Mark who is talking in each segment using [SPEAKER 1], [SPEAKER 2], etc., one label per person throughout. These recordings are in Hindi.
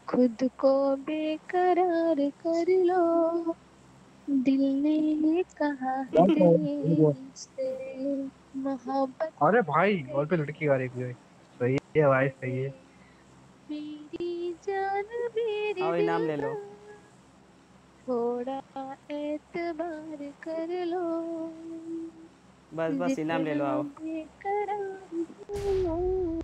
[SPEAKER 1] खुद को बेकरार कर लो, दिल ने कहा है दिल से, मोहब्बत
[SPEAKER 2] अरे भाई
[SPEAKER 1] से
[SPEAKER 2] वॉल पे लड़की आ रही है। सही है भाई, सही है।
[SPEAKER 1] मेरी जान मेरे
[SPEAKER 3] आओ इनाम ले
[SPEAKER 1] दिलवा,
[SPEAKER 3] लो।
[SPEAKER 1] थोड़ा एतबार कर लो,
[SPEAKER 3] बस बस इनाम ले
[SPEAKER 1] जितना
[SPEAKER 3] लो, आओ।
[SPEAKER 1] बेकरार हूँ।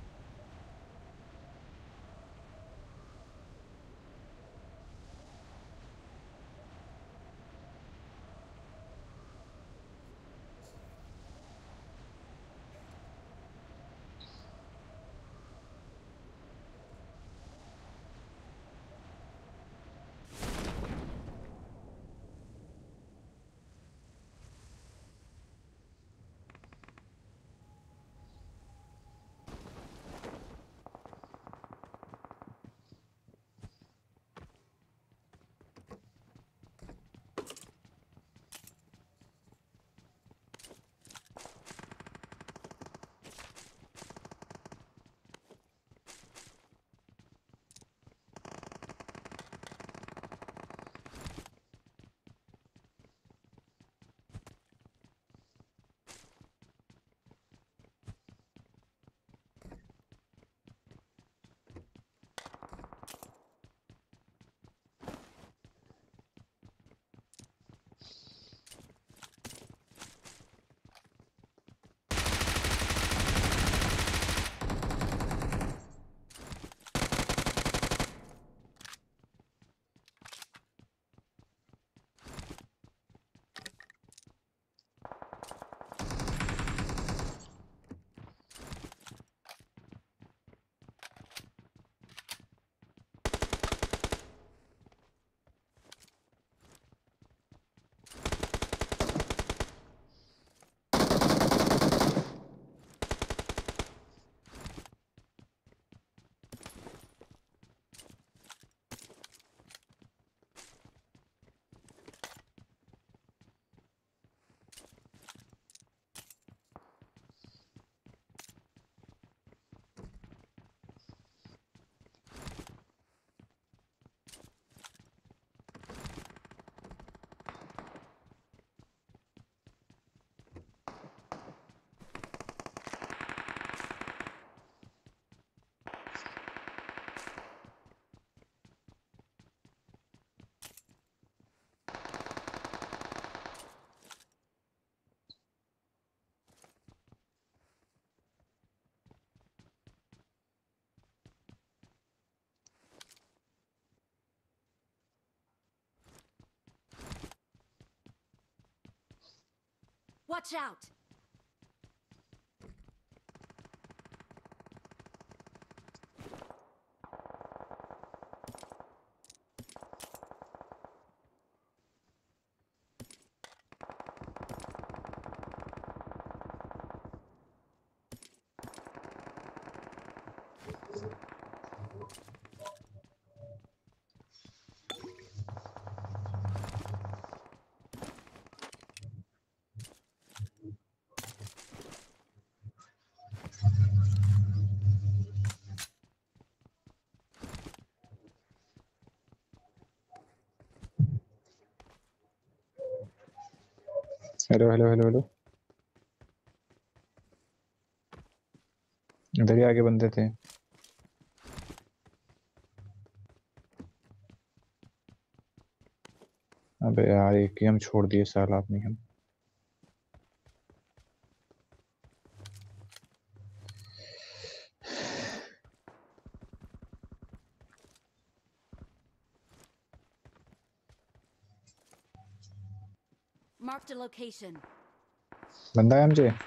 [SPEAKER 4] Watch out!
[SPEAKER 5] Hello hello hello hello. इधर ही आगे बंदे थे। अबे यार एक ही हम छोड़ दिए साल आदमी हम।
[SPEAKER 4] Marked a location.
[SPEAKER 5] बंदा है मुझे।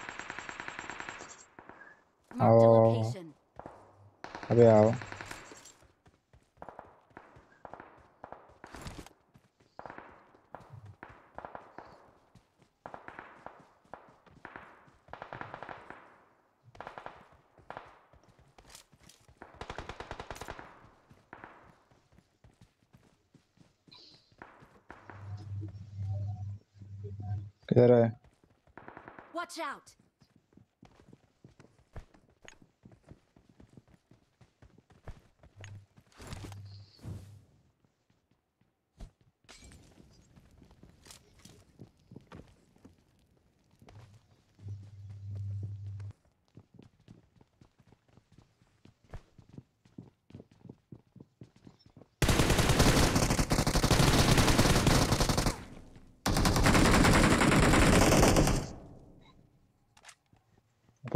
[SPEAKER 4] Marked a
[SPEAKER 5] आओ।
[SPEAKER 4] location.
[SPEAKER 5] अबे आओ। किधर है?
[SPEAKER 4] Watch out!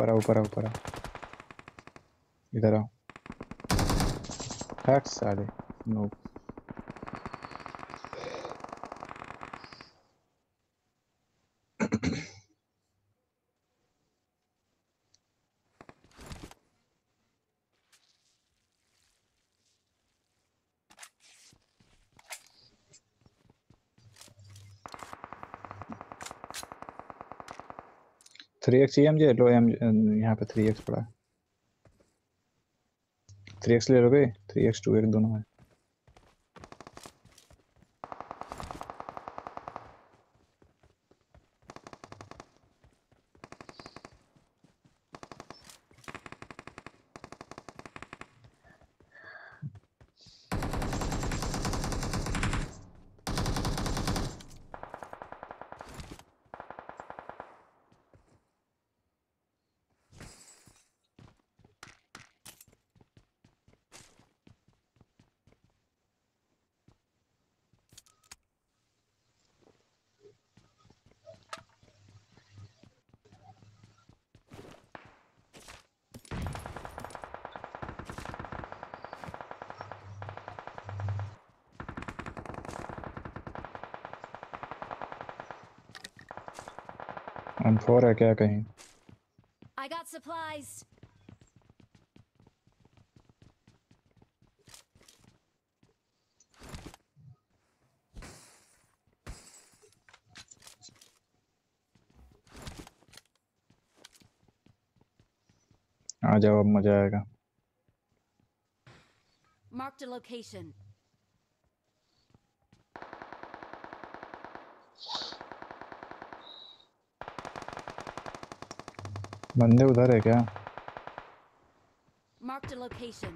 [SPEAKER 5] ऊपर आ ऊपर आ ऊपर आ, इधर आओ। हट साले। नो। थ्री एक्स चाहिए मुझे, लो एम यहाँ पे 3x पड़ा है। 3x ले लोगे? 3x 2x दोनों है। M4 है क्या कहीं?
[SPEAKER 4] I got supplies.
[SPEAKER 5] आ जाओ, अब मजा आएगा।
[SPEAKER 4] Marked a location.
[SPEAKER 5] बंदे उधर है क्या?
[SPEAKER 4] Marked a location.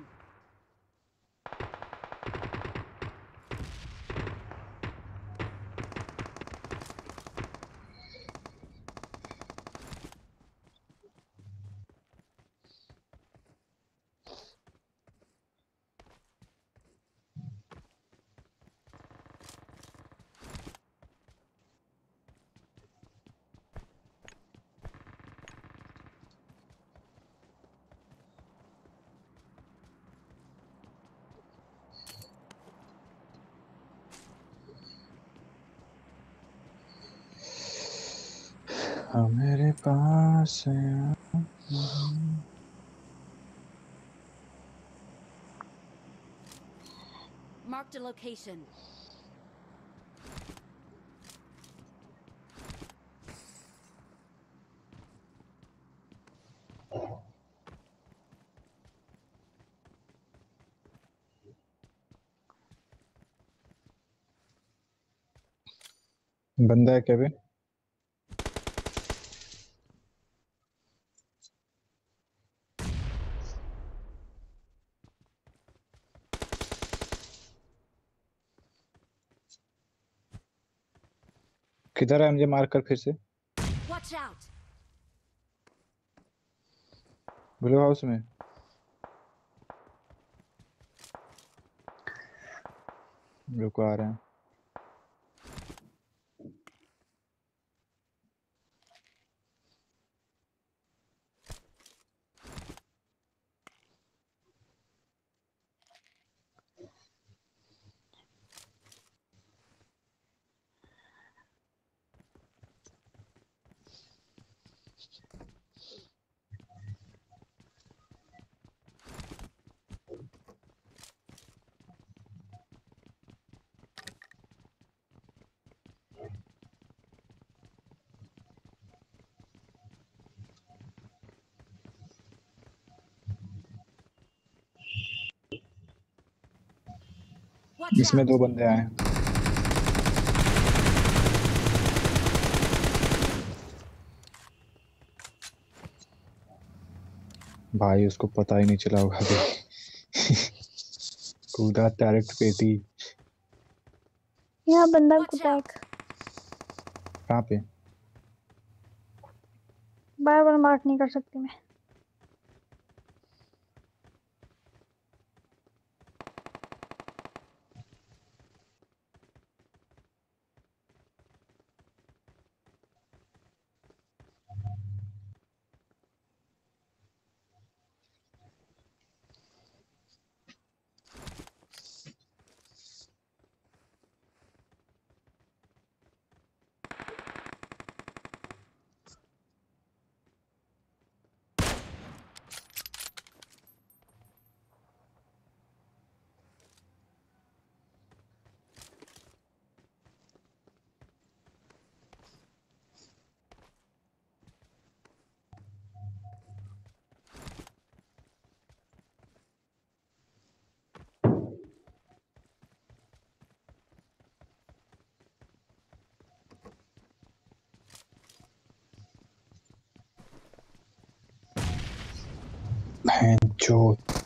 [SPEAKER 5] हाँ मेरे पास है।
[SPEAKER 4] Marked a location.
[SPEAKER 5] बंदा है क्या भी? किधर है? मुझे मार्क कर फिर से।
[SPEAKER 4] Watch out.
[SPEAKER 5] ब्लू हाउस में। रुको आ रहे हैं।
[SPEAKER 4] Watch
[SPEAKER 5] इसमें
[SPEAKER 4] out.
[SPEAKER 5] 2 बंदे आए हैं। भाई उसको पता ही नहीं चला होगा अभी। कूदा डायरेक्ट पेटी।
[SPEAKER 1] यहाँ बंदा
[SPEAKER 4] Watch
[SPEAKER 1] कुत्ता
[SPEAKER 4] out.
[SPEAKER 1] एक
[SPEAKER 5] कहाँ पे?
[SPEAKER 1] बार बार मार्क नहीं कर सकती मैं।
[SPEAKER 5] जो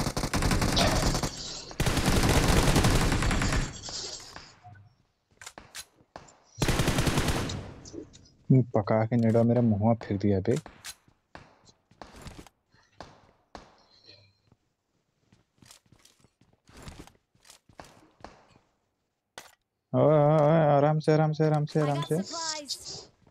[SPEAKER 5] पका के नेड़ा मेरा मुंह फिर दिया बे। ओए ओए ओए, आराम से आराम से आराम से
[SPEAKER 4] I
[SPEAKER 5] आराम
[SPEAKER 4] got
[SPEAKER 5] से।
[SPEAKER 4] supplies.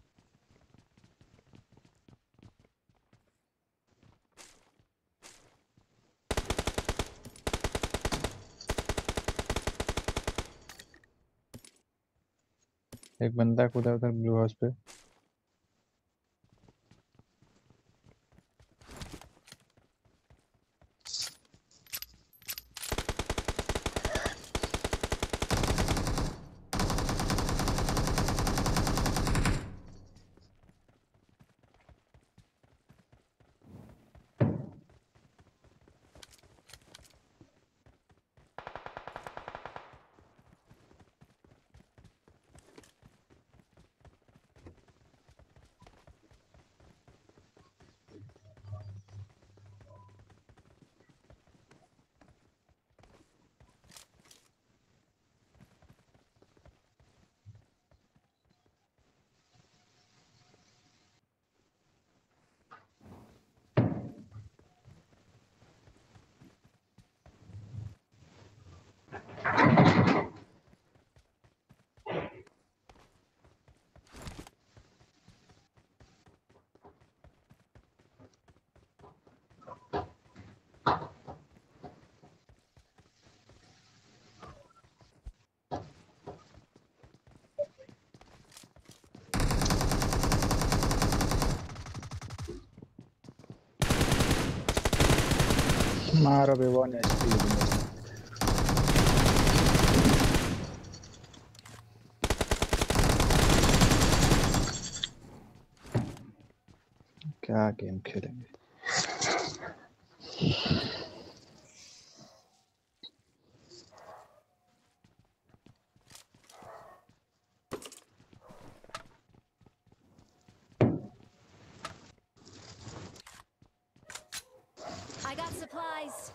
[SPEAKER 5] एक बंदा कूदा उधर ब्लू हाउस पे। मारो बे वन एचपी। क्या गेम खेलेंगे।
[SPEAKER 4] I got supplies.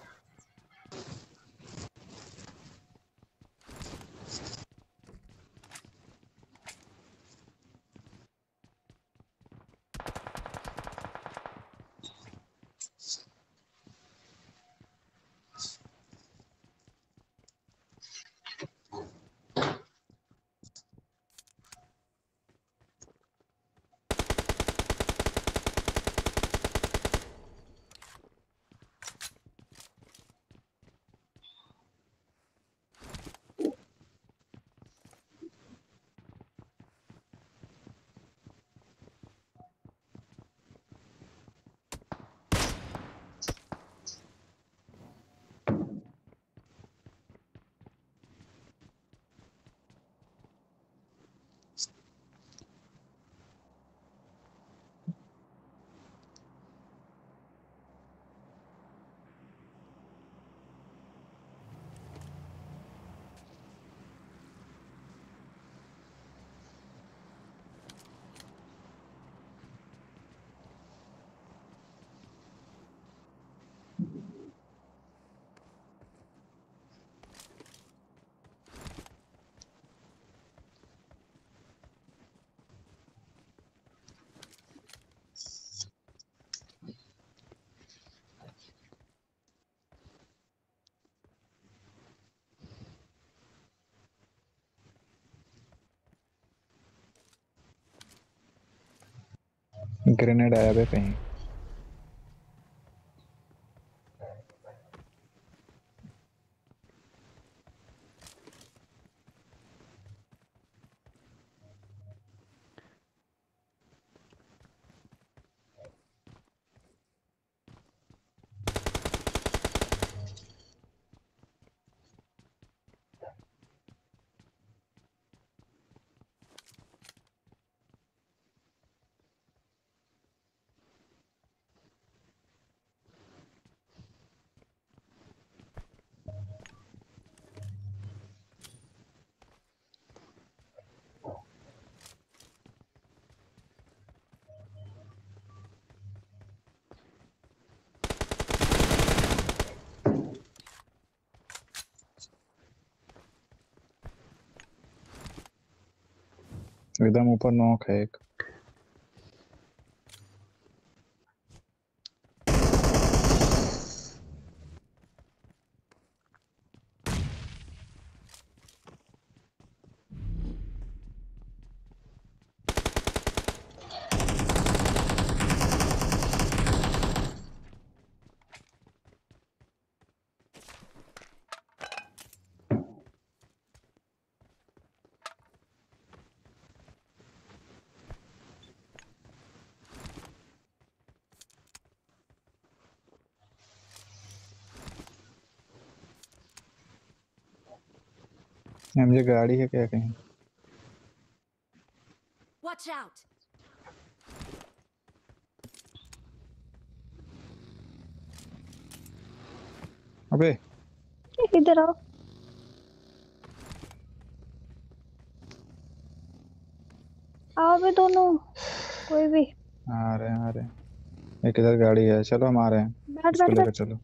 [SPEAKER 5] ग्रेनेड आया बे कहीं। एकदम ऊपर नॉक है एक। मुझे गाड़ी है क्या कहीं?
[SPEAKER 4] Watch out!
[SPEAKER 5] अबे
[SPEAKER 1] इधर आओ। आओ बे दोनों, कोई भी।
[SPEAKER 5] आ रहे हैं आ रहे हैं। एक इधर गाड़ी है, चलो हम आ रहे हैं।
[SPEAKER 1] बैठ
[SPEAKER 5] इसको
[SPEAKER 1] बैठ
[SPEAKER 5] लेकर
[SPEAKER 1] बैठ।
[SPEAKER 5] चलो।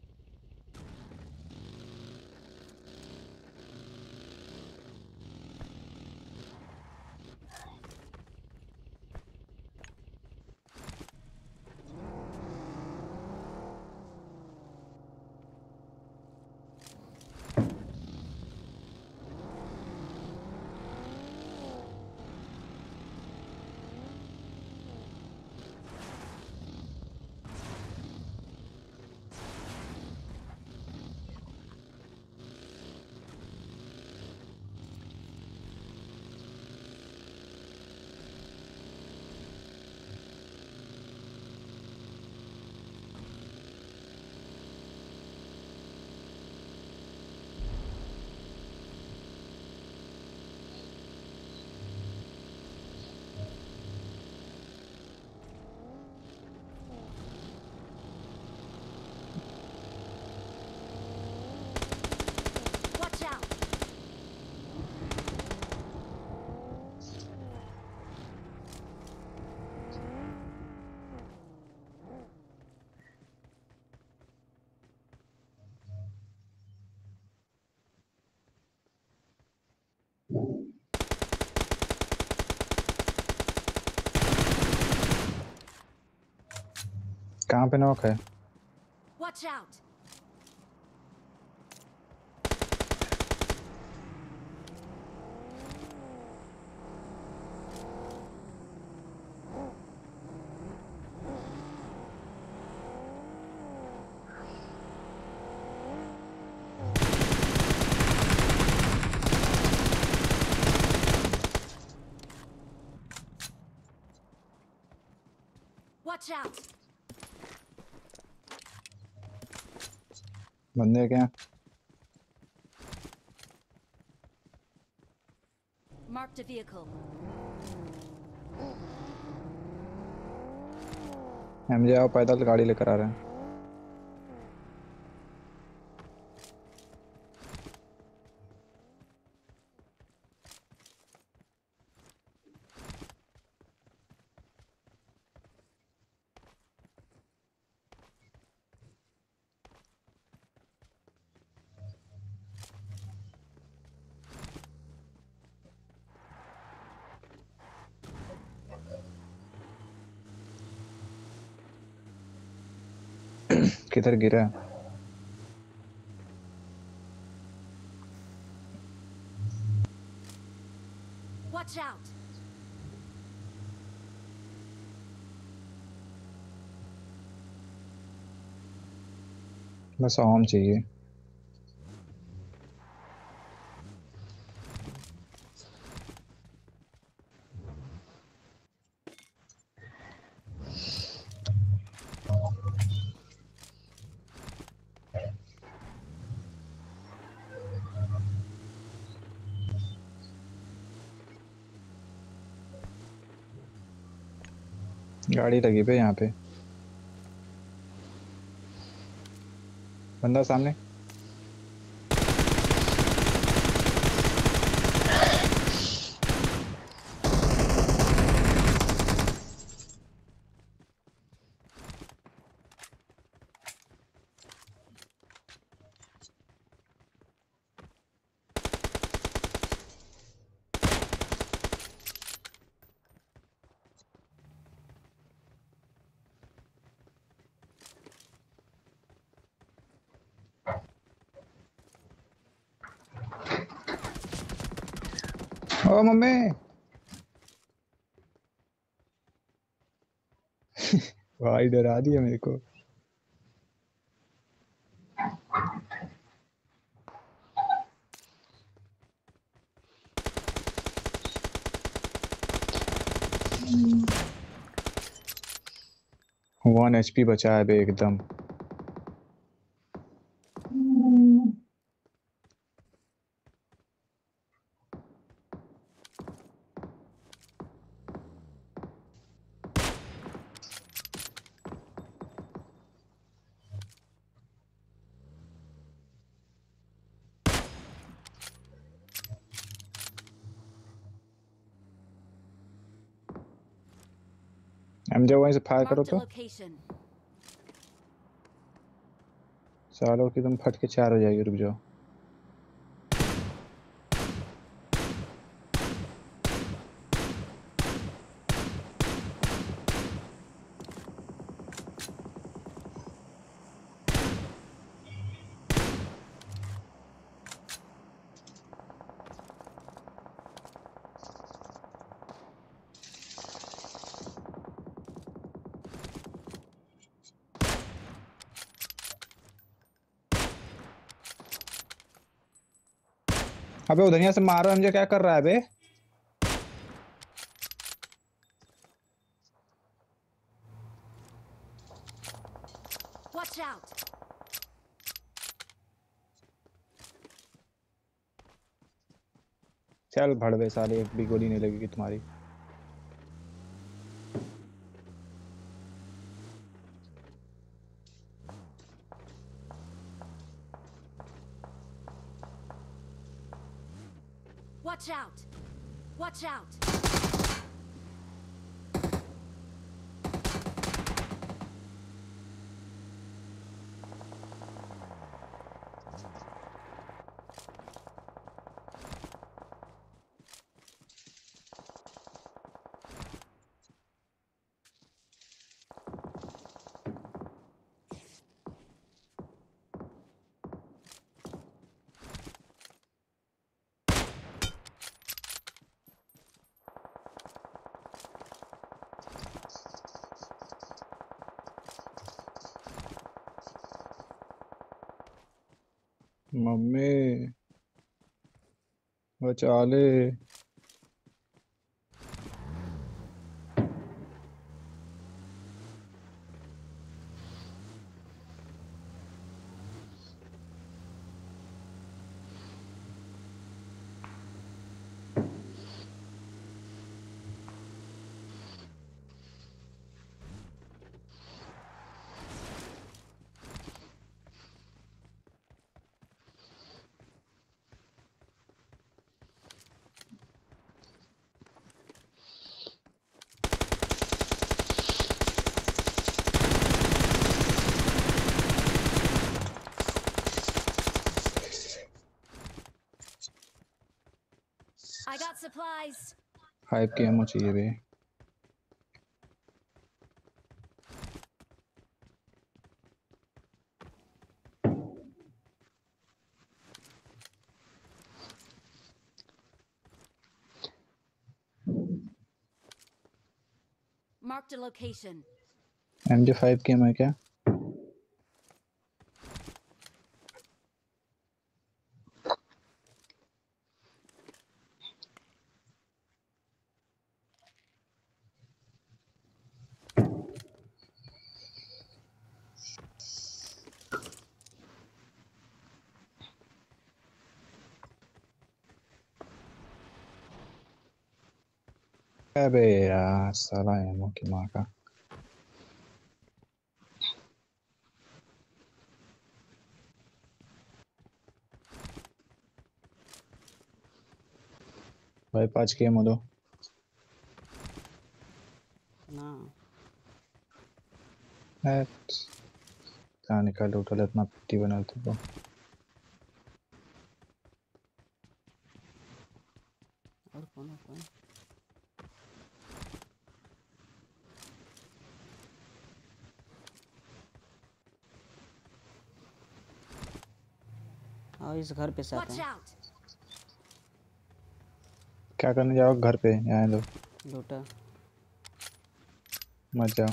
[SPEAKER 4] Watch out!
[SPEAKER 5] कहाँ पे नॉक है?
[SPEAKER 4] Watch out! Watch out!
[SPEAKER 5] बंदे क्या?
[SPEAKER 4] Marked a vehicle.
[SPEAKER 5] मुझे आओ, पैदल गाड़ी लेकर आ रहे हैं। किधर गिरा?
[SPEAKER 4] Watch out!
[SPEAKER 5] बस आम चाहिए। गाड़ी लगी पे यहाँ पे। बंदा सामने। ओ मम्मी भाई डरा दिया मेरे को। वन एचपी बचा है बे एकदम। एमजे वहीं से फायर करो
[SPEAKER 4] Marked a
[SPEAKER 5] तो
[SPEAKER 4] location.
[SPEAKER 5] सालों की तुम फट के चार हो जाएगी। रुक जाओ। अबे उधर से मारो। एमजे क्या कर रहा है बे?
[SPEAKER 4] Watch out.
[SPEAKER 5] चल भड़वे साले, एक भी गोली नहीं लगेगी तुम्हारी।
[SPEAKER 4] Watch out. Watch out.
[SPEAKER 5] Mummy बचा ले।
[SPEAKER 4] I got supplies.
[SPEAKER 5] 5 की एमओ चाहिए बे।
[SPEAKER 4] Marked a location.
[SPEAKER 5] एमजे 5 की एमओ है क्या? अबे यार साला एमओ की माँ का। भाई 5 की एमओ दो
[SPEAKER 3] ना।
[SPEAKER 5] है। कहाँ निकाल उठा इतना पिट्टी बना तो।
[SPEAKER 3] और कौन है कौन? हाँ इस घर पे से आते
[SPEAKER 4] Watch
[SPEAKER 3] हैं।
[SPEAKER 4] out.
[SPEAKER 5] क्या करने जाओ घर पे? यहाँ दो,
[SPEAKER 3] लूटा।
[SPEAKER 5] मत जाओ।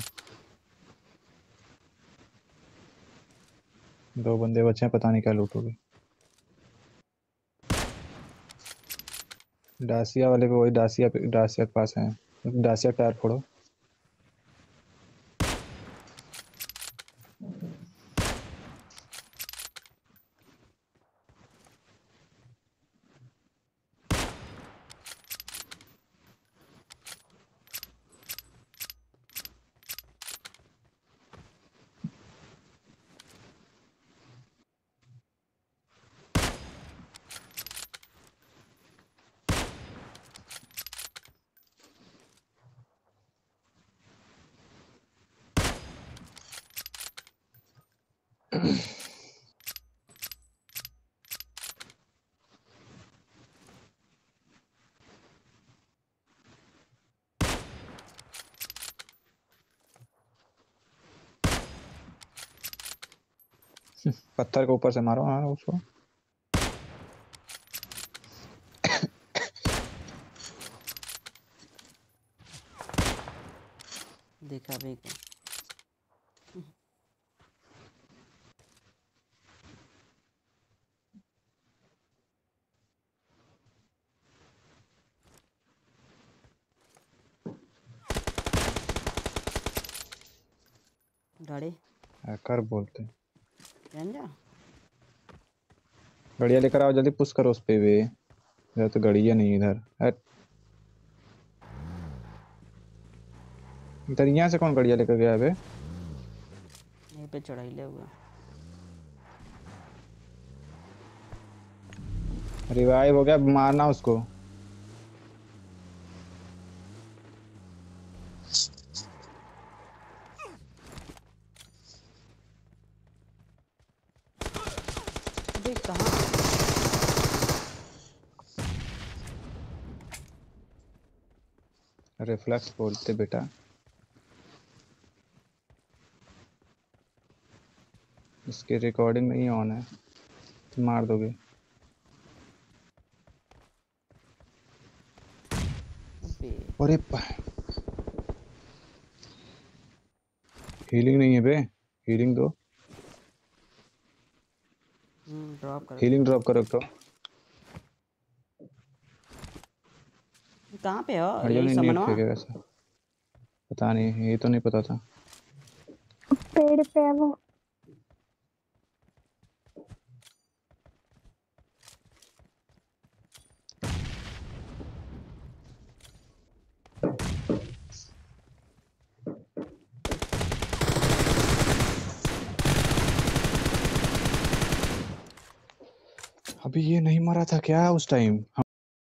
[SPEAKER 5] 2 बंदे बचे हैं, पता नहीं क्या लूटोगे। डासिया वाले पे, वही डासिया के पास है। डासिया टायर फोड़ो। पत्थर के ऊपर से मारो। हाँ उसको।
[SPEAKER 3] देखा भी क्या? गाड़ी
[SPEAKER 5] हैकर बोलते हैं।
[SPEAKER 3] जान जा।
[SPEAKER 5] गड़िया लेकर आओ, जल्दी पुश करो उस पे भी। इधर तो गड़िया नहीं, इधर हट। इधर यहाँ से कौन गड़िया लेकर गया है बे?
[SPEAKER 3] यहीं पे चढ़ाई ले हुआ।
[SPEAKER 5] रिवाइव हो गया, मारना उसको।
[SPEAKER 3] अबे कहाँ?
[SPEAKER 5] रिफ्लेक्स बोलते बेटा। इसकी रिकॉर्डिंग नहीं ऑन है तो मार दोगे।
[SPEAKER 3] अबे
[SPEAKER 5] अरे हीलिंग नहीं है बे, हीलिंग दो।
[SPEAKER 3] ड्रॉप कर।
[SPEAKER 5] हीलिंग ड्रॉप करो तो।
[SPEAKER 3] कहाँ पे हो?
[SPEAKER 5] हरियो
[SPEAKER 3] यही
[SPEAKER 5] ने नेट
[SPEAKER 3] समनवा।
[SPEAKER 5] फेंके वैसे, पता नहीं, ये तो नहीं पता था।
[SPEAKER 1] पेड़ पे है वो।
[SPEAKER 5] अभी ये नहीं मरा था क्या उस टाइम?